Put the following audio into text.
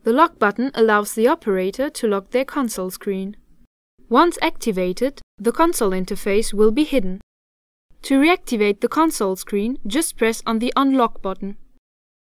The lock button allows the operator to lock their console screen. Once activated, the console interface will be hidden. To reactivate the console screen, just press on the Unlock button.